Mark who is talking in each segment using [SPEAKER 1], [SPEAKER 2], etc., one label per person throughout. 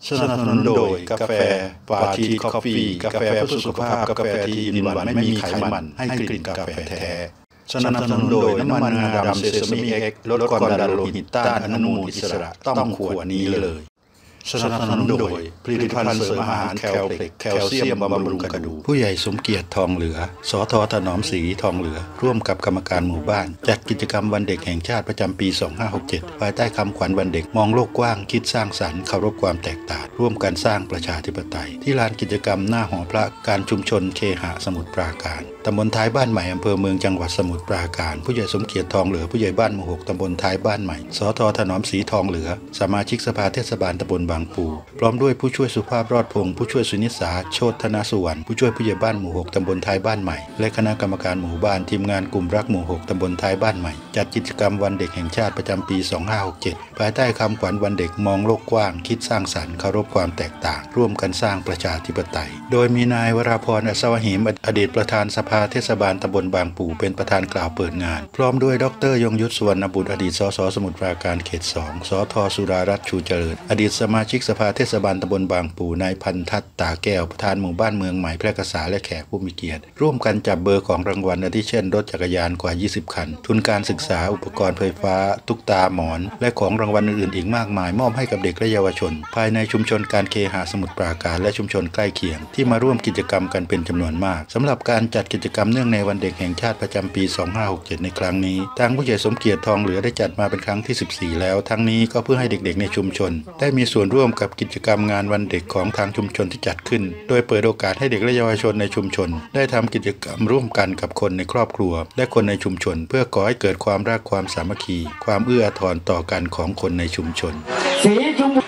[SPEAKER 1] สนับสนุนโดยกาแฟปาทีคอฟฟี่กาแฟเพื่อสุขภาพกาแฟที่อินวันไม่มีไขมันให้กลิ่นกาแฟแท้สนับสนุนโดยน้ำมันงาดำเซซามิเอ็กซ์ลดความดันโลหิตต้านอนุมูลอิสระต้องขวดนี้เลยสนับสนุนโดยผลิตภัณฑ์เสริมอาหารแคลเพล็กแคลเซียมบำรุงกระดูกผู้ใหญ่สมเกียรติทองเหลือสทถนอมศรีทองเหลือร่วมกับกรรมการหมู่บ้านจัดกิจกรรมวันเด็กแห่งชาติประจำปี 2567 ภายใต้คำขวัญวันเด็กมองโลกกว้างคิดสร้างสรรค์เคารพความแตกต่างร่วมกันสร้างประชาธิปไตยที่ลานกิจกรรมหน้าหอพระการชุมชนเคหะสมุทรปราการตำบลท้ายบ้านใหม่อำเภอเมืองจังหวัดสมุทรปราการผู้ใหญ่สมเกียรติทองเหลือผู้ใหญ่บ้านหมู่ 6 ตำบลท้ายบ้านใหม่สทถนอมศรีทองเหลือสมาชิกสภาเทศบาลตำบลบางปูพร้อมด้วยผู้ช่วยสุภาพรอดพงศ์ผู้ช่วยสุนิสาโชติธนสุวรรณผู้ช่วยผู้ใหญ่บ้านหมู่ 6 ตำบลท้ายบ้านใหม่และคณะกรรมการหมู่บ้านทีมงานกลุ่มรักหมู่ 6 ตำบลท้ายบ้านใหม่จัดกิจกรรมวันเด็กแห่งชาติประจำปี 2567 ภายใต้คำขวัญวันเด็กมองโลกกว้างคิดสร้างสรรค์เคารพความแตกต่างร่วมกันสร้างประชาธิปไตยโดยมีนายวราพร อัศวหิมอดีตประธานสภาเทศบาลตำบลบางปูเป็นประธานกล่าวเปิดงานพร้อมด้วยดร.ยงยุทธ สุวรรณบุตรอดีตสสสมุทรปราการเขต 2สท.สุรารัตน์ชูเจริญอดีตสมาชิกสภาเทศบาลตำบลบางปูนายพันทัศน์ตาแก้วประธานหมู่บ้านเมืองใหม่แพร่กษาและแขกผู้มีเกียรติร่วมกันจับเบอร์ของรางวัลอาทิเช่นรถจักรยานกว่า 20 คันทุนการศึกษาอุปกรณ์ไฟฟ้าตุ๊กตาหมอนและของรางวัลอื่นๆอีกมากมายมอบให้กับเด็กและเยาวชนภายในชุมชนการเคหะสมุทรปราการและชุมชนใกล้เคียงที่มาร่วมกิจกรรมกันเป็นจำนวนมากสำหรับการจัดกิจกรรมเนื่องในวันเด็กแห่งชาติประจำปี 2567 ในครั้งนี้ทางผู้ใหญ่สมเกียรติทองเหลือได้จัดมาเป็นครั้งที่ 14 แล้วทั้งนี้ก็เพื่อให้เด็กๆในชุมชนได้มีส่วนร่วมกับกิจกรรมงานวันเด็กของทางชุมชนที่จัดขึ้นโดยเปิดโอกาสให้เด็กและเยาวชนในชุมชนได้ทำกิจกรรมร่วมกันกับคนในครอบครัวและคนในชุมชนเพื่อก่อให้เกิดความรักความสามัคคีความเอื้ออาทรต่อกันของคนในชุมชน
[SPEAKER 2] สีชมพู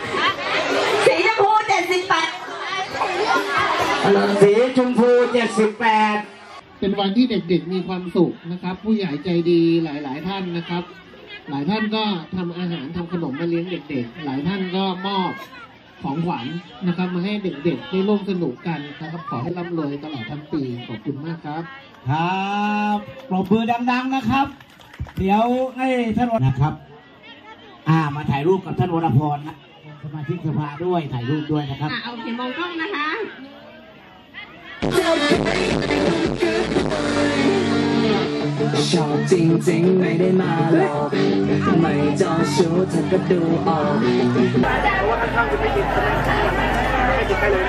[SPEAKER 2] สีชมพู78
[SPEAKER 3] เป็นวันที่เด็กๆมีความสุขนะครับผู้ใหญ่ใจดีหลายๆท่านนะครับหลายท่านก็ทำอาหารทำขนมมาเลี้ยงเด็กๆหลายท่านก็มอบของขวัญนะครับมาให้เด็กๆได้ร่วมสนุกกันนะครับขอให้ร่ำรวยตลอดทั้งปีขอบคุณมากครับ
[SPEAKER 2] ครับปรบมือดังๆนะครับเดี๋ยวให้ท่านนะครับมาถ่ายรูปกับท่านวรพรนะสมาชิกสภาด้วยถ่ายรูปด้วยนะครับ
[SPEAKER 4] โอเคมองกล้องนะคะ
[SPEAKER 5] ชอบจริงๆไม่ได้มาหลอกไม่เจ้าชู้เธอก็ดูออกเพราะว่าข้างๆจะไม่ติดใช่ไหมไม่ติดใครเลย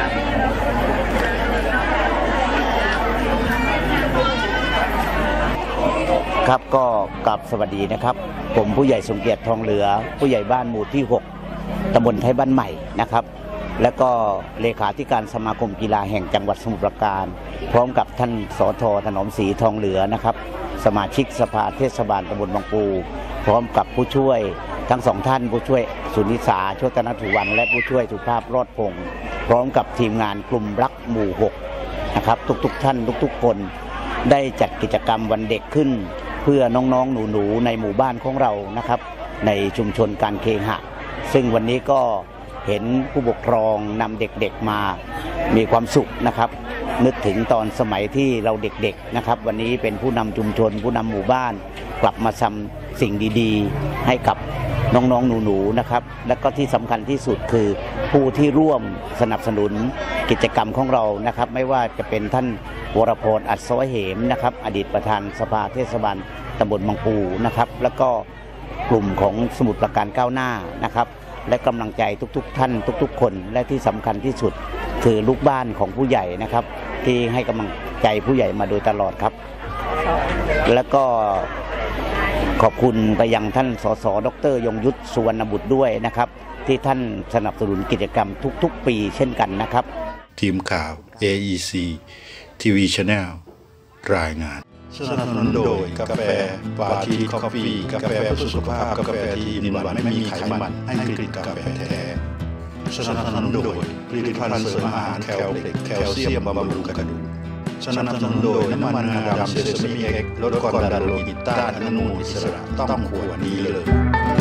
[SPEAKER 2] นะครับก็กลับสวัสดีนะครับผมผู้ใหญ่สมเกียรติทองเหลือผู้ใหญ่บ้านหมู่ที่ 6 ตำบลไทยบ้านใหม่นะครับและก็เลขาธิการสมาคมกีฬาแห่งจังหวัดสมุทรปราการพร้อมกับท่านสท.ถนอมศรีทองเหลือนะครับสมาชิกสภาเทศบาลตำบลบางปูพร้อมกับผู้ช่วยทั้งสองท่านผู้ช่วยสุนิสาโชติธนสุวรรณและผู้ช่วยสุภาพรอดพงศ์พร้อมกับทีมงานกลุ่มรักหมู่ 6นะครับทุกท่านทุกคนได้จัดกิจกรรมวันเด็กขึ้นเพื่อน้องๆหนูๆในหมู่บ้านของเรานะครับในชุมชนการเคหะซึ่งวันนี้ก็เห็นผู้ปกครองนำเด็กๆมามีความสุขนะครับนึกถึงตอนสมัยที่เราเด็กๆนะครับวันนี้เป็นผู้นำชุมชนผู้นำหมู่บ้านกลับมาทำสิ่งดีๆให้กับน้องๆหนูๆนะครับและก็ที่สำคัญที่สุดคือผู้ที่ร่วมสนับสนุนกิจกรรมของเรานะครับไม่ว่าจะเป็นท่านวรพร อัศวหิมนะครับอดีตประธานสภาเทศบาลตำบลบางปูนะครับแล้วก็กลุ่มของสมุทรปราการก้าวหน้านะครับและกำลังใจทุกๆท่านทุกๆคนและที่สำคัญที่สุดคือลูกบ้านของผู้ใหญ่นะครับที่ให้กำลังใจผู้ใหญ่มาโดยตลอดครับแล้วก็ขอบคุณไปยังท่านสสดร.ยงยุทธ สุวรรณบุตรด้วยนะครับที่ท่านสนับสนุนกิจกรรมทุกๆปีเช่นกันนะครับ
[SPEAKER 1] ทีมข่าว AEC TV Channel รายงานสนับสนุนโดยกาแฟปาทีคอฟฟี่กาแฟเพื่อสุขภาพกาแฟที่อินวันไม่มีไขมันให้กลิ่นกาแฟแท้สนับสนุนโดยผลิตภัณฑ์เสริมอาหารแคลเพล็กแคลเซียมบำรุงกระดูกสนับสนุนโดยน้ำมันงาดำเซซามิเอ็กซ์ลดความดันโลหิตต้านอนุมูลอิสระต้องขวดนี้เลย